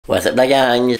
What's up la gang?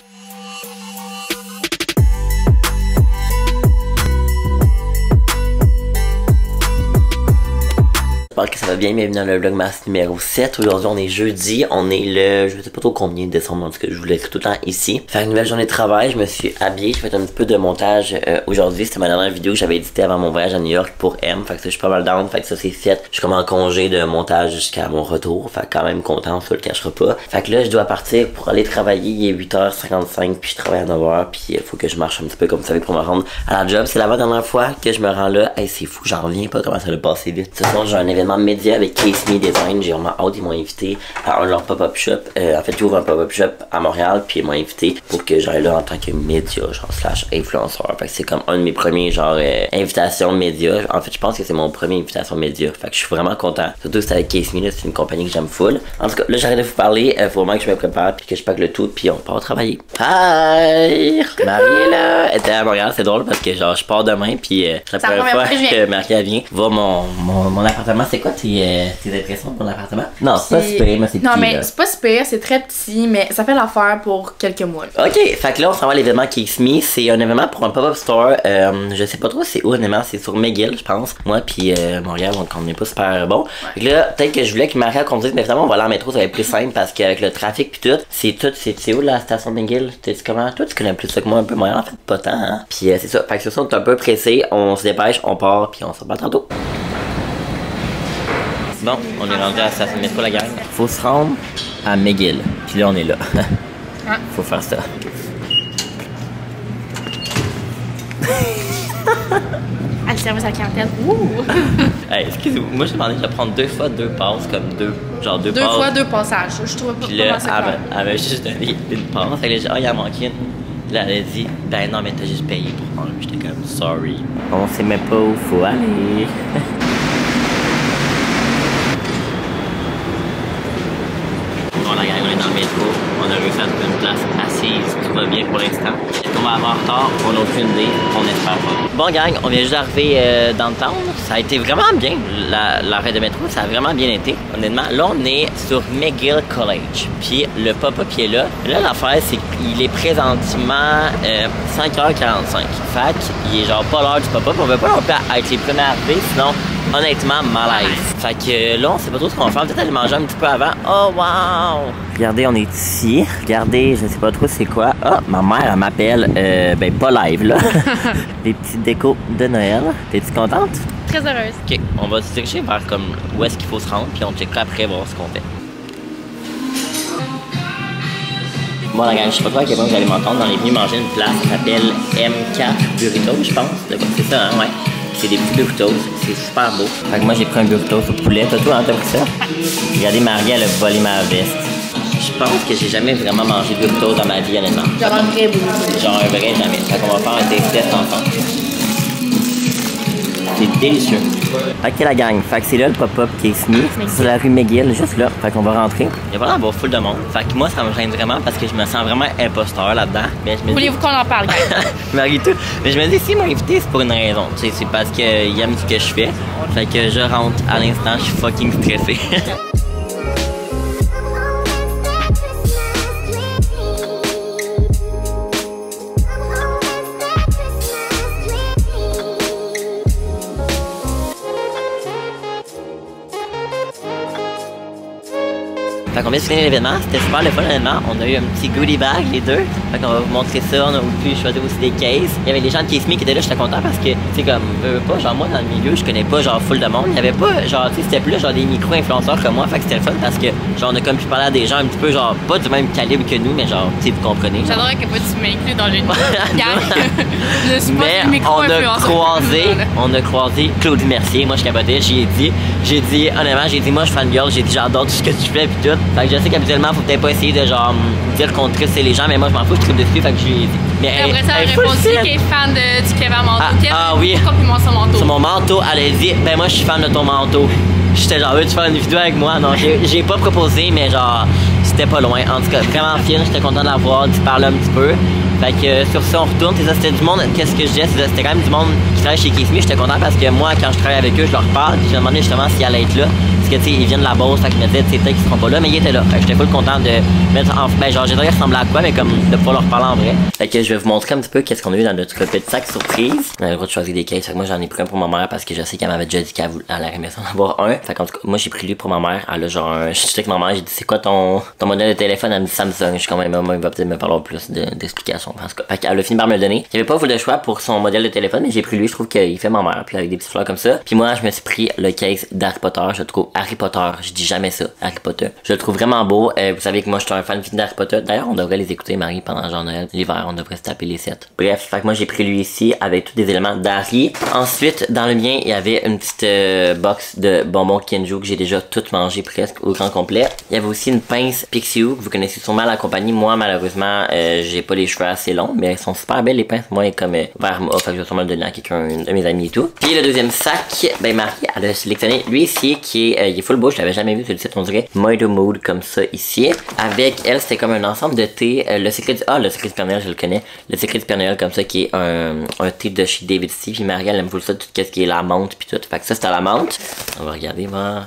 J'espère que ça va bien, bienvenue dans le vlogmas numéro 7. Aujourd'hui on est jeudi, on est le, je sais pas trop combien de décembre, en tout cas je vous l'écris tout le temps ici. Faire une nouvelle journée de travail, je me suis habillé, je fais un petit peu de montage aujourd'hui. C'était ma dernière vidéo que j'avais éditée avant mon voyage à New York pour M. Fait que ça, je suis pas mal down, fait que ça c'est fait. Je suis comme en congé de montage jusqu'à mon retour, fait que quand même content, on se le cachera pas. Fait que là je dois partir pour aller travailler, il est 8h55 puis je travaille à 9h puis il faut que je marche un petit peu comme vous savez pour me rendre à la job. C'est la dernière fois que je me rends là, hey, c'est fou, j'en reviens pas comment ça va passer vite. Ce soir j'ai un événement média avec Case Me Design, j'ai vraiment hâte, ils m'ont invité à un de leurs pop-up shop. En fait, ils ouvrent un pop-up shop à Montréal, puis ils m'ont invité pour que j'aille là en tant que média, genre slash influenceur. Fait que c'est comme un de mes premiers genre invitations média. En fait, je pense que c'est mon premier invitation média. Fait que je suis vraiment content. Surtout c'est avec Case Me, c'est une compagnie que j'aime full. En tout cas, là j'arrête de vous parler, faut vraiment que je me prépare puis que je pack le tout, puis on part travailler. Hi! Marie est là, elle était à Montréal, c'est drôle parce que genre je pars demain, puis c'est la première fois que Marie vient voir mon appartement. C'est quoi tes impressions pour l'appartement? Non, c'est pas super, mais c'est petit. Non, mais c'est pas super, c'est très petit, mais ça fait l'affaire pour quelques mois. Là. Ok, fait que là, on s'en va à l'événement Case Me. C'est un événement pour un pop-up store. Je sais pas trop c'est où, honnêtement. C'est sur McGill, je pense. Moi, puis Montréal, donc on n'est pas super bon. Ouais. Fait que là, peut-être que je voulais que Maria conduise, mais finalement, on va aller en métro, ça va être plus simple parce qu'avec le trafic puis tout, c'est où la station de McGill? Comment? Toi, tu connais plus ça que moi un peu Montréal, en fait, pas tant, hein? Puis c'est ça. Fait que sur ça, on est un peu pressé, on se dépêche, on part, puis on se reparle tantôt. Bon, on est rendu à la station de métro, la gang. Faut se rendre à McGill. Puis là, on est là. Faut faire ça. Ah, le service à la clientèle. Ouh! Hey, excusez-moi, moi j'ai demandé de prendre deux fois deux passes, comme deux passes. Deux fois deux passages. Je trouve pas. Puis là, elle avait juste donné une passe. Fait que là, j'ai dit, ah, il en manquait une. Là, elle a dit, ben non, mais t'as juste payé pour prendre. J'étais comme, sorry. On sait même pas où faut aller. Bon, la gang, on est dans le métro. On a réussi à trouver une place assise. Tout va bien pour l'instant. Est-ce qu'on va avoir retard? On n'a aucune idée. On espère pas. Bon, gang, on vient juste d'arriver dans le town. Ça a été vraiment bien. L'arrêt de métro, ça a vraiment bien été. Honnêtement, là, on est sur McGill College. Puis le pop-up qui est là. Là, l'affaire, c'est qu'il est présentement 5h45. Fait qu'il est genre pas l'heure du pop-up. On veut pas non plus être les premiers arrivés, sinon, honnêtement, malaise. Fait que là, on sait pas trop ce qu'on va faire. Peut-être aller manger un petit peu avant. Oh, wow! Regardez, on est ici. Regardez, je sais pas trop c'est quoi. Ah, ma mère, elle m'appelle. Ben, pas live, là. Des petites décos de Noël. T'es-tu contente? Très heureuse. Ok, on va se diriger vers comme où est-ce qu'il faut se rendre, puis on checkera après voir ce qu'on fait. Bon, la gang, je sais pas trop à quel point vous allez m'entendre. On est venu manger une place, ça s'appelle M4 Burritos, je pense. C'est ça, hein, ouais. C'est des petits burritos, c'est super beau. Fait que moi, j'ai pris un burrito au poulet. Toi, hein, t'as pris ça? Regardez, Marie, elle a volé ma veste. Je pense que j'ai jamais vraiment mangé de burrito dans ma vie, honnêtement. Genre un vrai burrito. Genre un vrai jamais. Fait qu'on va faire un taste test ensemble. C'est délicieux. Ok la gang, fait que c'est là le pop-up Case Me, sur la rue McGill, juste là. Fait qu'on va rentrer. Il y a vraiment avoir full de monde. Fait que moi ça me gêne vraiment parce que je me sens vraiment imposteur là-dedans. Voulez-vous qu'on en parle, guys? Marie tout. Mais je me dis s'il m'a invité c'est pour une raison. Tu sais, c'est parce qu'il aime ce que je fais. Fait que je rentre à l'instant, je suis fucking stressé. Fait qu'on vient de finir l'événement, c'était super le fun honnêtement. On a eu un petit goodie bag les deux. Fait qu'on va vous montrer ça, on a pu choisir aussi des cases. Il y avait des gens de Case Me qui étaient là, j'étais content parce que, tu sais, comme, pas, genre moi dans le milieu, je connais pas genre full de monde. Il y avait pas, genre, tu sais, c'était plus genre des micro-influenceurs comme moi. Fait que c'était le fun parce que, genre, on a comme pu parler à des gens un petit peu, genre, pas du même calibre que nous, mais genre, tu sais, vous comprenez. J'adorerais que tu m'inclues dans le gang. Mais on a croisé Claudie Mercier, moi je capotais, j'ai dit, honnêtement, moi je suis fan girl, j'ai dit j'adore tout ce que tu fais pis tout. Fait que je sais qu'habituellement faut peut-être pas essayer de genre dire qu'on triste les gens, mais moi je m'en fous, je tripe dessus, fait que je lui ai dit. Mais après ça, elle a répondu qu'elle est fan du Kevin Manteau. Ah oui. Compliment son manteau. Sur mon manteau, elle a dit, ben moi je suis fan de ton manteau. J'étais genre, veux-tu faire une vidéo avec moi? Non, j'ai pas proposé, mais genre, c'était pas loin. En tout cas, vraiment fine, j'étais content de la voir, d'y parler un petit peu. Fait que sur ça, on retourne. C'était du monde, qu'est-ce que je disais? C'était quand même du monde qui travaille chez Case Me. J'étais content parce que moi, quand je travaille avec eux, je leur parle. Puis je me demandais justement s'ils allaient être là. que tu sais, ils viennent de la Beauce, fait qu'ils me disaient, tu sais, peut-être qu'ils seront pas là, mais ils étaient là. Fait que j'étais full content de mettre en. Ben, genre, j'ai dit, ressembler à quoi, mais comme de pouvoir leur parler en vrai. Fait que je vais vous montrer un petit peu qu'est-ce qu'on a eu dans notre petit sac surprise. On a le droit de choisir des cases. Fait que moi, j'en ai pris un pour ma mère parce que je sais qu'elle m'avait déjà dit qu'elle aimerait s'en avoir un. Fait qu'en tout cas, moi, j'ai pris lui pour ma mère. Elle a genre je suis avec ma mère, j'ai dit, c'est quoi ton modèle de téléphone? Elle me dit Samsung. Je suis quand même, maman, il va peut-être me parler plus d'explications. Fait qu'elle a fini par me le donner. J'avais pas voulu le choix pour son modèle de téléphone, mais j'ai pris lui. Je trouve qu'il fait ma mère. Puis avec des petites fleurs comme ça. Puis moi, je me suis pris le case d'Harry Potter. Je trouve Harry Potter. Je dis jamais ça, Harry Potter. Je le trouve vraiment beau. Vous savez que moi, je suis un fan fini d'Harry Potter. D'ailleurs, on devrait les écouter, Marie, pendant genre Noël. L'hiver, on devrait se taper les 7. Bref, fait que moi, j'ai pris lui ici avec tous des éléments d'Harry. Ensuite, dans le mien, il y avait une petite box de bonbons Kenju que j'ai déjà tout mangé presque au grand complet. Il y avait aussi une pince Pixiu que vous connaissez sûrement la compagnie. Moi, malheureusement, j'ai pas les cheveux assez longs, mais elles sont super belles les pinces. Moi, elle est comme vert mauve, fait que je vais sûrement le donner à quelqu'un de mes amis et tout. Puis le deuxième sac, ben Marie, elle a sélectionné lui ici qui est, il est full beau, je l'avais jamais vu sur le site, on dirait Mood Mood comme ça ici. Avec elle, c'était comme un ensemble de thé. Le secret du Père Noël, je le connais. Le secret du Père Noël comme ça qui est un thé de chez David C. Puis Marie, elle aime full ça, tout ce qui est la menthe puis tout. Fait que ça, c'était à la menthe. On va regarder, moi.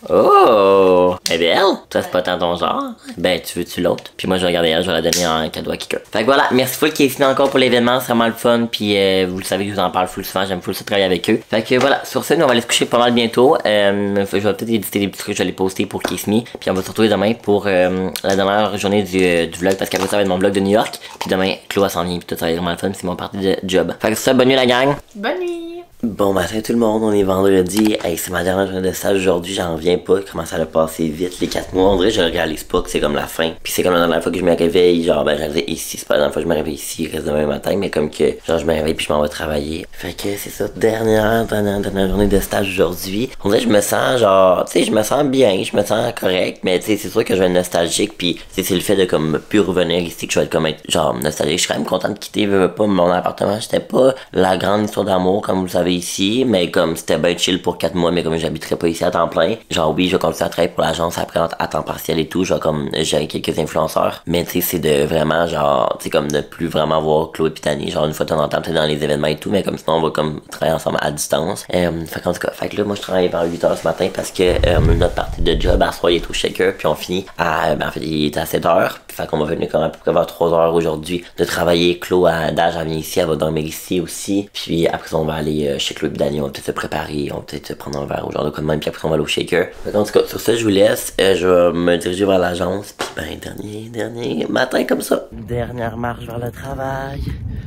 Oh! Elle est belle! Toi, c'est pas tant ton genre. Ben, tu veux-tu l'autre? Puis moi, je vais regarder elle, je vais la donner en cadeau à quelqu'un. Fait que voilà, merci full qui est ici encore pour l'événement, c'est vraiment le fun. Puis vous le savez que je vous en parle full souvent, j'aime full ça travailler avec eux. Fait que voilà, sur ce, nous on va aller se coucher pas mal bientôt. Je vais peut-être éditer des petits trucs, je vais les poster pour Kiss Me. Puis on va se retrouver demain pour la dernière journée du vlog, parce qu'après ça va être mon vlog de New York. Puis demain, Chloé s'en vient, puis tout ça va être vraiment le fun, c'est mon party de job. Fait que c'est ça, bonne nuit la gang! Bonne nuit! Bon matin tout le monde, on est vendredi. Hey, c'est ma dernière journée de stage aujourd'hui, j'en reviens pas comment ça a passé vite les 4 mois. On dirait que je réalise pas que c'est comme la fin. Puis c'est comme la dernière fois que je me réveille, genre ben j'arrive ici, c'est pas la dernière fois que je me réveille ici, il reste demain matin, mais comme que genre je me réveille puis je m'en vais travailler. Fait que c'est ça, dernière journée de stage aujourd'hui. On dirait que je me sens genre, tu sais, je me sens bien, je me sens correct, mais tu sais, c'est sûr que je vais être nostalgique, puis c'est le fait de comme plus revenir ici que je vais être comme être genre nostalgique. Je suis quand même content de quitter pas mon appartement, j'étais pas la grande histoire d'amour comme vous le savez ici, mais comme c'était bien chill pour 4 mois, mais comme j'habiterais pas ici à temps plein, genre oui, je vais continuer à travailler pour l'agence après à temps partiel et tout, genre comme j'ai quelques influenceurs, mais tu sais, c'est de vraiment genre, tu sais, comme de plus vraiment voir Chloé et Tani, genre une fois de temps en temps, peut-être dans les événements et tout, mais comme sinon on va comme travailler ensemble à distance. Fait qu'en tout cas, fait que là, moi je travaille vers 8h ce matin parce que notre partie de job à soir il est au shaker, puis on finit à, ben en fait il est à 7h, fait qu'on va venir comme à peu près vers 3h aujourd'hui de travailler. Chloé à Dage, elle vient ici, elle va dormir ici aussi, puis après ça on va aller chez Chloé et Dani, on va peut-être se préparer, on va peut-être se prendre un verre au genre de quoi de même, puis après on va aller au shaker. Fait en tout cas, sur ça je vous laisse, je vais me diriger vers l'agence, puis ben dernier matin comme ça. Dernière marche vers le travail.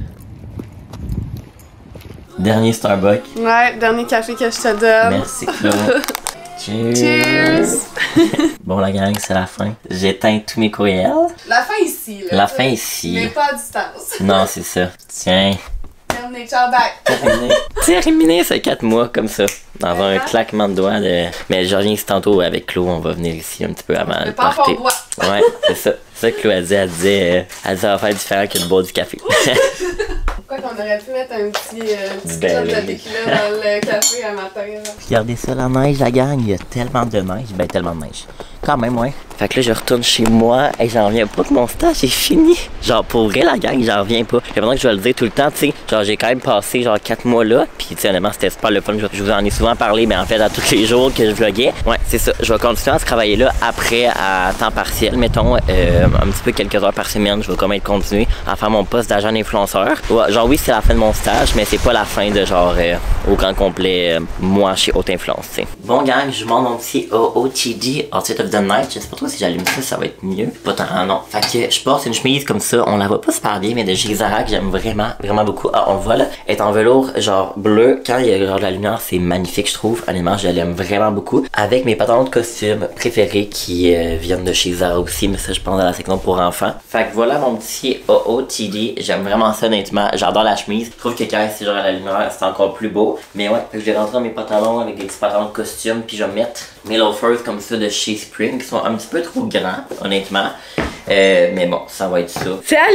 Dernier Starbucks. Ouais, dernier café que je te donne. Merci Chloé. Cheers! Cheers! Bon la gang, c'est la fin. J'éteins tous mes courriels. La fin ici, là. La fin ici. Mais pas à distance. Non, c'est ça. Tiens. Terminé, ciao, bye! Terminé ce 4 mois comme ça. Dans un claquement de doigts de. Mais je reviens ici tantôt avec Chloé, on va venir ici un petit peu avant le pas party. droit. Ouais, c'est ça. C'est ça que Chloé a dit, elle disait ça va faire différent que de boire du café. Pourquoi qu'on aurait pu mettre un petit shot Ben de oui. tequila dans le café à matin, là. Regardez ça, la neige, la gang. Il y a tellement de neige. Ben, tellement de neige. Quand même, ouais. Fait que là, je retourne chez moi et j'en reviens pas que mon stage est fini. Genre, pour vrai, la gang, j'en reviens pas. Puis maintenant que je vais le dire tout le temps, tu sais, genre, j'ai quand même passé, genre, 4 mois là. Puis, tu sais, honnêtement, c'était super le fun. Je vous en ai souvent parlé, mais en fait, à tous les jours que je vloguais. Ouais, c'est ça. Je vais continuer à travailler là après, à temps partiel, mettons, un petit peu quelques heures par semaine. Je vais quand même continuer à faire mon poste d'agent influenceur. Ouais, genre, oui, c'est la fin de mon stage, mais c'est pas la fin de, genre, au grand complet, moi, chez Haute Influence, tu sais. Bon, gang, je monte mon petit OOTD, Outfit of the Night. Je sais pas trop si j'allume ça, ça va être mieux. Pas tant, non. Fait que je porte une chemise comme ça. On la voit pas super bien, mais de chez Zara que j'aime vraiment, vraiment beaucoup. Ah, on le voit là. Elle est en velours, genre bleu. Quand il y a genre de la lumière, c'est magnifique, je trouve. Honnêtement, je l'aime vraiment beaucoup. Avec mes pantalons de costume préférés qui viennent de chez Zara aussi, mais ça, je pense dans la section pour enfants. Fait que voilà mon petit OOTD. J'aime vraiment ça, honnêtement. J'adore la chemise. Je trouve que quand c'est genre à la lumière, c'est encore plus beau. Mais ouais, fait que je vais rentrer dans mes pantalons avec des petits pantalons de costume, puis je vais mettre mes loafers comme ça de chez Spring qui sont un petit peu trop grands, honnêtement. Mais bon, ça va être ça. Salut!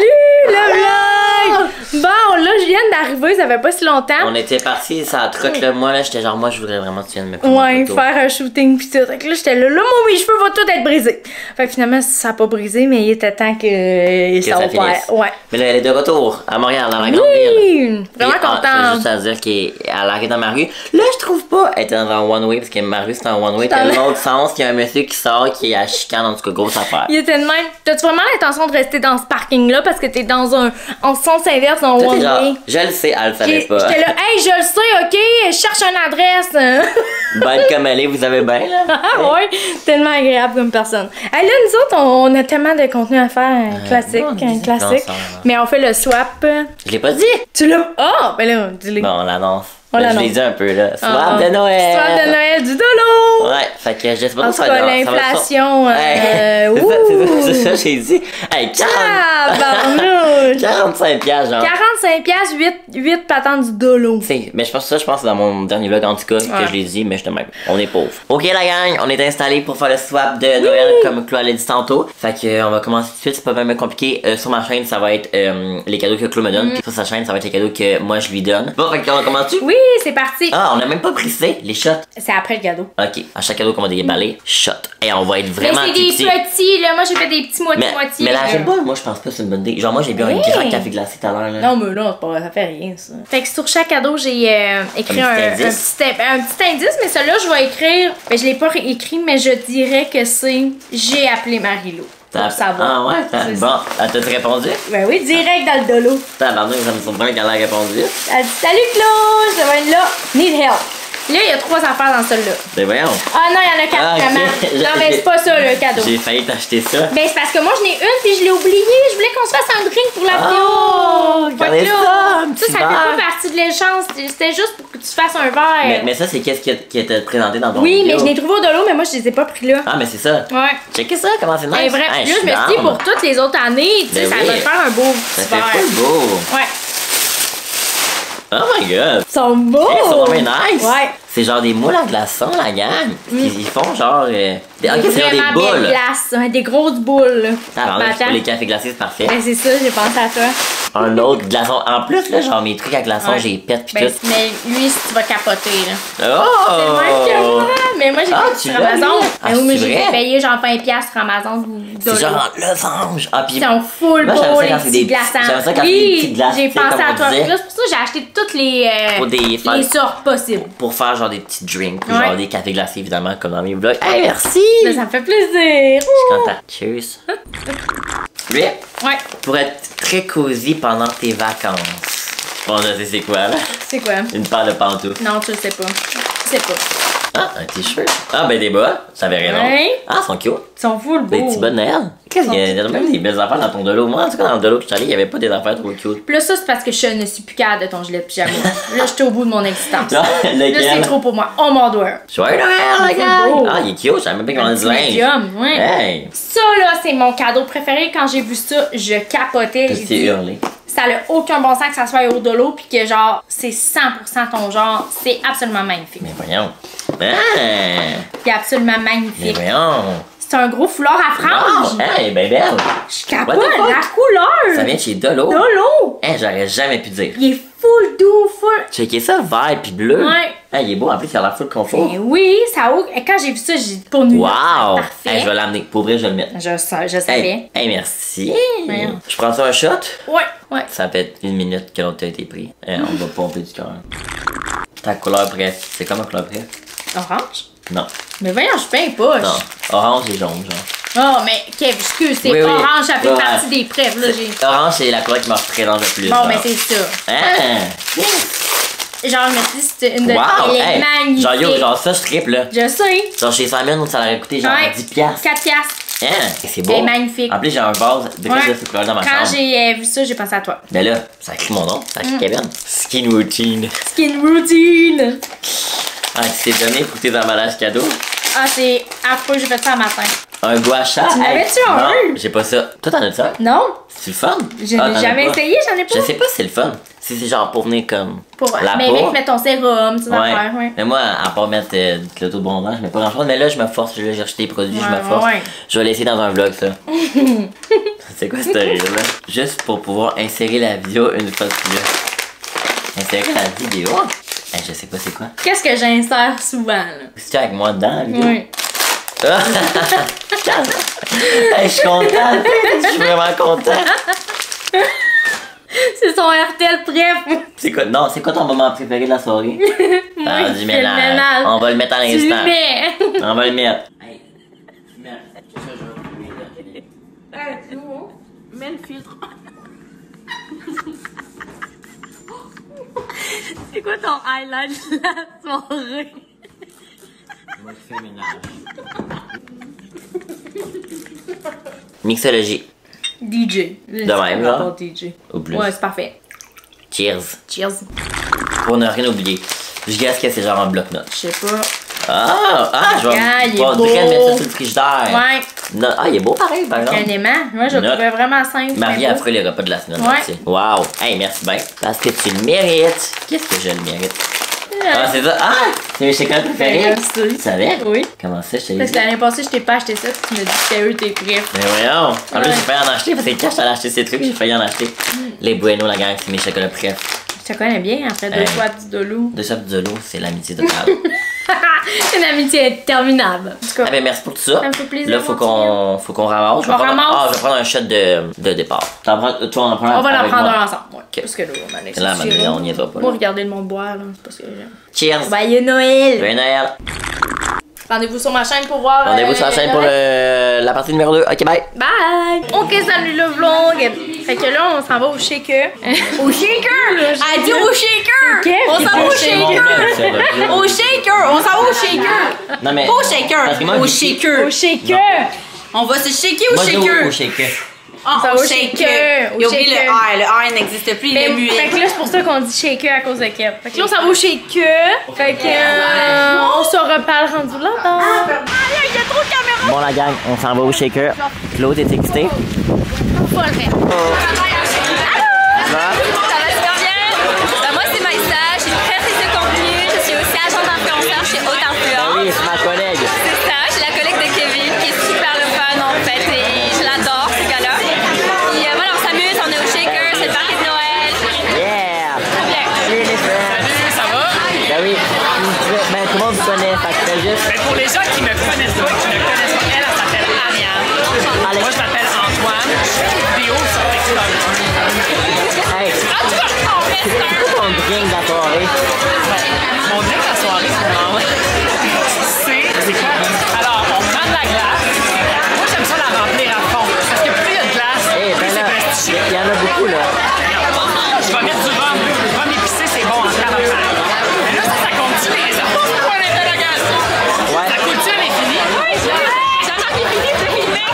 le vlog! Bon, là, je viens d'arriver, ça fait pas si longtemps. On était partis, ça a troc là. Moi, là, j'étais genre, moi, je voudrais vraiment que tu viennes me prendre Ouais, une photo. faire un shooting pis tout. Fait que là, j'étais là, moi, mes cheveux vont tous être brisés. Fait que finalement, ça a pas brisé, mais il était temps que ça ça opère. finisse. Ouais. Mais là, elle est de retour à Montréal, dans la grande ville. Oui! Vraiment Et, je contente. juste à dire qu'elle arrive dans ma rue. Là, je trouve pas. Elle était dans un one-way, parce que ma rue, c'était un one-way. Dans Dans le- l'autre sens, qu'il y a un monsieur qui sort, qui est à chicane, en tout cas, grosse affaire. Il était de même. T'as-tu vraiment l'intention de rester dans ce parking-là parce que t'es dans un. En sens inverse, dans Toi, t'es one genre, way? je le sais, elle le savait pas. J'étais là, hey, je le sais, ok, je cherche une adresse. Bonne comme elle est, vous avez bien, là. Ah ouais, tellement agréable comme personne. Hey, là, nous autres, on a tellement de contenu à faire, classique, on dit classique. ensemble. Mais on fait le swap. Je l'ai pas dit. Tu l'as. Oh, ben là, dis-le. Bon, on l'annonce. On Ben, je l'annonce. l'ai dit un peu, là. Swap Ah, de Noël. Swap de Noël du dolo. Ouais, fait que je sais pas En trop tout ça cas, va ça va- l'inflation. Hey, ouh. c'est ça, j'ai dit. Hey, 40, Ah, barnouche. 45 piastres, genre. 45 piastres, 8 patentes du dolo. T'sais, mais je pense que c'est dans mon dernier vlog en tout cas Ouais. que je l'ai dit, mais je te même. On est pauvre. Ok la gang, on est installé pour faire le swap de Noël comme Chloé l'a dit tantôt. Fait que on va commencer tout de suite, c'est pas vraiment compliqué. Sur ma chaîne, ça va être les cadeaux que Chloé me donne. Puis sur sa chaîne, ça va être les cadeaux que moi je lui donne. Bon, fait qu'on commence-tu? Oui, c'est parti. Ah, on a même pas brisé les shots. C'est après le cadeau. Ok, à chaque cadeau qu'on va déballer, shot. Et on va être Mais vraiment c'est des petit. petits, là. Moi, j'ai fait des petits Mais moitié-moitié. la là. j'aime pas, moi je pense pas que c'est une bonne idée. Genre moi j'ai bu un Hey. grand café glacé tout à l'heure là. Non, mais non, c'est pas, ça fait rien, ça. Fait que sur chaque cadeau, j'ai écrit Un un petit indice. un petit indice, mais celui-là, je vais écrire. Ben, je l'ai pas écrit, mais je dirais que c'est J'ai appelé Marie-Lou. Pour savoir. Ah ouais, C'est bon, ça. elle t'a répondu? Ben oui, direct dans le dolo. Tabarnak, ça me surprend qu'elle a répondu. Elle dit Salut Claude, je vais être là. Need help. Là, il y a 3 affaires dans celui-là. Ben voyons. Ah non, il y en a 4 Ah, ok. vraiment. Non, mais c'est pas ça le cadeau. J'ai failli t'acheter ça. Ben, c'est parce que moi, j'en ai une puis je l'ai oublié. Je voulais qu'on se fasse un drink pour la vidéo. Oh, Fait que regardez là, ça, un petit ça fait verre. pas partie de l'échange. C'était juste pour que tu fasses un verre. Mais ça, c'est qu'est-ce qui était présenté dans ton Oui, mais vidéo? je l'ai trouvé au dolo, mais moi, je les ai pas pris là. Ah, mais c'est ça. Ouais. Checkez ça, comment c'est nice. Ben, vrai. Hey, Puis là, je me suis dit, down. pour toutes les autres années, tu sais, Ben ça oui. va te faire un beau Ça petit fait verre. pas beau. Ouais. Oh my god. Ils sont beaux. Hey, c'est vraiment nice. Ouais. C'est genre des moules à glaçons, la gang. Ils font genre. Ok, c'est genre des Vraiment belle boules. glace, hein, des grosses boules. Alors là, Attends. pour les cafés glacés, c'est parfait. Ben, c'est ça, j'ai pensé à toi. Un autre glaçon. En plus, là, genre mes trucs à glaçons, Ouais. j'ai pète pis Ben, tout. mais lui, si tu vas capoter, là. Oh! C'est le même que moi. Mais moi, j'ai Ah, payé tu sur l'as, Amazon. lui? Ah, Ben oui, mais c'est j'ai vrai? payé genre 20$ sur Amazon ou C'est $. genre en losange. Ah, pis Ils sont full Moi, beaux, j'aime ça les quand c'est petits des glaçons. j'aime ça quand c'est des petites glaces, j'ai tu sais, pensé comme à on toi. disait. Là, c'est pour ça que j'ai acheté toutes les, Pour des les sortes possibles. pour faire genre des petits drinks, ou Ouais. genre des cafés glacés, évidemment, comme dans mes vlogs. Hey, merci! Ben, ça me fait plaisir. Je suis content. Cheers. Lui, Ouais, pour être très cosy pendant tes vacances. Bon, je sais c'est quoi, là? c'est quoi? Une paire de pantoufles. Non, tu le sais pas. Tu sais pas. Ah, un t-shirt. Ah, ben des bas. Ça verrait non. Ouais. Ah, ils sont cute. Ils sont full beaux. Des petits bas de Noël. Qu'est-ce qu'il y a? Il y a même des belles affaires dans ton dolo. Moi, en tout cas, dans le dolo que je suis allé, il n'y avait pas des affaires trop cute. Puis là, ça, c'est parce que je ne suis plus capable de ton gilet de pyjama. Là, j'étais au bout de mon existence. Non, Là, c'est lequel? trop pour moi. Oh mon doigt. Joyeux Noël, la C'est gang! beau. Ah, il est cute. Je savais même pas qu'il Un en a petit du linge. médium, ouais. Hey! Ça, là, c'est mon cadeau préféré. Quand j'ai vu ça, je capotais. Tu J'ai t'es dit, hurlé. ça n'a aucun bon sens que ça soit au dolo, puis que genre, c'est 100% ton genre. C'est absolument magnifique. Mais voyons. Ah! C'est absolument Mais magnifique. voyons. C'est un gros foulard à franges. Wow! Hey, ben belle! Je capote What the fuck? la couleur. Ça vient de chez Dolo. Dolo. Hey, j'aurais jamais pu dire. Il est full doux, full. Checkez ça, vert pis bleu. Ouais. Hey, il est beau, en plus, il a l'air full confort. Ben oui, ça a... Et quand j'ai vu ça, j'ai dit pour nous. Wow! Parfait. Hey, je vais l'amener. Pour vrai, je vais le mettre. Je savais. Hey, merci! Voyons. Je prends ça un shot? Ouais. Ça fait 1 minute que l'autre a été pris. On va pomper du cœur. Ta couleur préf. C'est comme ma couleur préf? Orange? Non. Mais voyons, je peins pas. Non. Orange et jaune, genre. Oh, mais Kev, excuse, c'est Oui, oui. orange, ça fait Ouais, partie ouais. des preuves, là, j'ai... Orange, c'est la couleur qui me représente le plus. Bon, genre. mais c'est ça. Ah! Genre, je me suis dit, c'était une de... Wow! Elle est Hey, magnifique. genre, yo, genre ça, je triple, là. Je sais. Genre, chez Simon, ça aurait coûté genre Ouais. 10 piastres. 4 piastres. Hein? C'est beau. Elle est magnifique. En plus, j'ai un vase de Ouais. cette couleur dans ma Quand chambre. j'ai vu ça, j'ai pensé à toi. Mais là, ça écrit mon nom, ça écrit Kevin. Skin routine. Skin routine. Ah, tu t'es donné pour tes emballages cadeaux. Ah, c'est affreux, j'ai fait ça un matin. Un gua sha? Tu l'avais-tu Non, un? j'ai pas ça. Toi, t'en as ça? Non. C'est le fun? Je n'ai jamais essayé, j'en ai pas. Je sais pas si c'est le fun. Si c'est genre pour venir comme la mais peau. avec mettre ton sérum, tes affaires, ouais. Mais moi, à part mettre de l'autobondant, je mets pas grand chose. Mais là, je me force. Là, j'ai acheté des produits, je me force. Ouais. Je vais l'essayer dans un vlog, ça. C'est quoi cette rire-là? Juste pour pouvoir insérer la vidéo une fois de plus. Insérer la vidéo? Hey, je sais pas c'est quoi. Qu'est-ce que j'insère souvent, là? C'est avec moi dedans, la vidéo? Oui. Hey, je suis contente. Je suis vraiment content. C'est son RTL préf. C'est quoi? Non, c'est quoi ton moment préféré de la soirée? Moi, Du ménage. On va le mettre à Tu l'instant. le mets. On va le mettre. Hey, C'est bon. Mets le filtre. C'est quoi ton highlight de la soirée? Moi, je fais ménage. Mixologie. DJ. De même, là? DJ. Au plus. Ouais, c'est parfait. Cheers. Cheers. Pour ne rien oublier. Je guesse que c'est genre un bloc-notes. Je sais pas. Je vais il est pas beau. mettre ça sur le frigidaire. Ouais. Non, il est beau pareil, par exemple. Un aimant. Moi, je le Note. trouvais vraiment simple. Marie a beau. ferait les repas de la semaine. Ouais. Aussi. Wow. Hey, merci bien. Parce que tu le mérites. Qu'est-ce que je le mérite? Ah, c'est ça. Ah! C'est mes chocolats préférés. Tu savais? Oui. Comment ça, je t'ai Parce dit? que l'année passée, je t'ai pas acheté ça, puis tu m'as dit que c'était eux tes préfs. Mais voyons! En plus, Ouais. j'ai failli en acheter parce que quand j'allais acheter ces trucs, j'ai failli en acheter. Les Bueno, la gang, c'est mes chocolats préférés. Je te connais bien après deux fois du Dolo. Deux shots de l'eau, c'est l'amitié totale. Une amitié interminable. En tout cas, Ah ben merci pour tout ça. Ça me fait plaisir, Là, mon faut qu'on ramasse. On ramasse. Je vais prendre un shot de départ. Toi, on en prend un on va en avec prendre moi. un ensemble. Ouais. Parce que là, on a Là, maintenant, on n'y est pas. Moi, regardez le monde boire, là. C'est pas ce que j'aime. Cheers! Joyeux Noël! Joyeux Noël! Rendez-vous sur ma chaîne pour voir. Rendez-vous sur la chaîne pour la partie numéro 2. Ok, bye! Bye! Ok, salut le vlog! Fait que là, on s'en va au shaker. Au shaker! Elle dit au shaker! On s'en va au shaker! Au shaker! On s'en va au shaker! Non, mais. Pas au shaker! Parce que moi, Au je- shaker! Au shaker! On va se shaker au Moi, je dis shaker! au shaker. Ah, Ça au va au shaker! shaker, au Il a oublié le shaker. R. Le R n'existe plus, il est Fait muet. que là, c'est pour ça qu'on dit shaker à cause de Kev. Fait que là, on s'en va au shaker. Fait que on se reparle rendu là. Il y a trop de caméras! Bon, la gang, on s'en va au shaker. Claude est excité. Faut le faire. Ça va? Ça va super bien. Moi, c'est Maïssa, je suis créatrice de contenu, je suis aussi agent d'influenceur chez Haute Influence. Oui, c'est ma collègue. C'est ça, je suis la collègue de Kevin qui est super le fun en fait et je l'adore ce gars-là. Et voilà, on s'amuse, on est au shaker, c'est le party de Noël. Yeah! Trop bien. Salut les frères! Ça va? Ben oui, ben, tout le monde vous connaît, fait que je fais juste. Mais pour les gens qui me connaissent pas, qui ne connaissent pas, elle s'appelle Ariane. Moi, je m'appelle Antoine. Je fais des vidéos sur TikTok. Hey, c'est quoi ton drink de la soirée? Mon drink de la soirée, c'est quoi? Alors, on prend de la glace. Moi, j'aime ça la remplir à fond. Parce que plus il y a de glace, Eh, plus ben c'est là, prestigieux. il y en a beaucoup là. Je vais mettre du rhum. Le rhum épicé, c'est bon en tabarnak. Mais là, ça continue les autres. Pourquoi l'interrogation? Ouais. Ça continue à l'infini. Oui, j'attends qu'il finisse de filmer.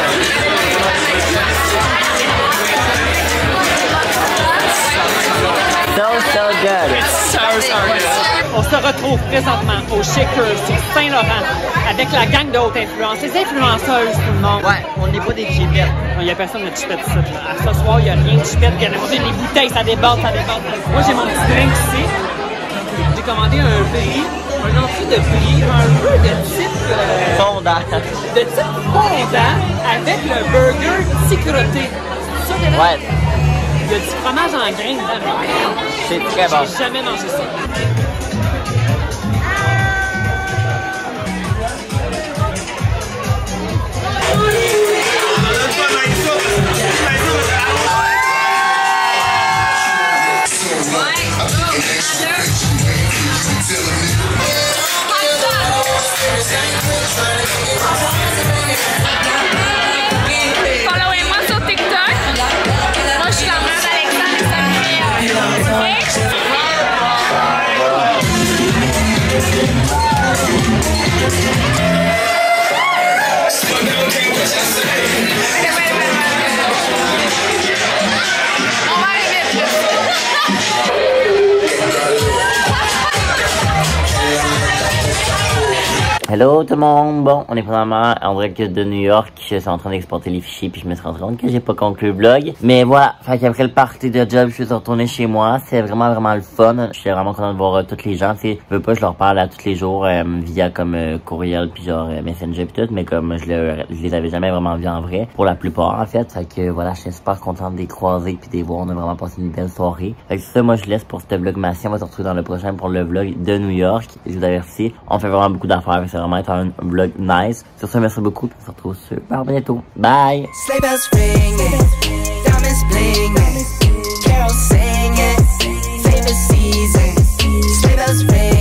So good. On se retrouve présentement au Shaker sur Saint-Laurent avec la gang de haute influence, les influenceuses, tout le monde. Ouais, on n'est pas des chipettes. Il n'y a personne de chipette ici. Là. À ce soir, il n'y a rien de chipette. Il y a des bouteilles, ça déborde, ça déborde. Moi, j'ai mon petit drink ici. J'ai commandé un brie, un entrée de brie, un peu de type... Fondant. de type fondant avec le burger psychroté. Ça, dedans, Ouais, il y a du fromage en grains dedans. c'est très bon. J'ai jamais mangé ça. Followez-moi sur TikTok. Moi, je suis la mère d'Alexandre et sa fille. Spun down, can't catch us. Hello tout le monde! Bon, on est probablement en direct de New York. Je suis en train d'exporter les fichiers puis je me suis rendu compte que j'ai pas conclu le vlog. Mais voilà, fait qu'après le party de job, je suis retourné chez moi. C'est vraiment le fun. Je suis vraiment content de voir tous les gens. Tu sais, je veux pas, je leur parle à tous les jours via comme courriel puis genre Messenger pis tout, mais comme je les avais jamais vraiment vus en vrai. Pour la plupart en fait. Fait que voilà, je suis super content de les croiser puis de les voir. On a vraiment passé une belle soirée. Fait que c'est ça, moi je laisse pour ce vlogmassi. On va se retrouver dans le prochain pour le vlog de New York. Je vous avertis, on fait vraiment beaucoup d'affaires. C'est vraiment être un vlog nice. Sur ce, merci beaucoup. On se retrouve super bientôt. Bye! Sleigh bells ringing, diamonds blinging, carols singing, favorite season. Sleigh bells ringing.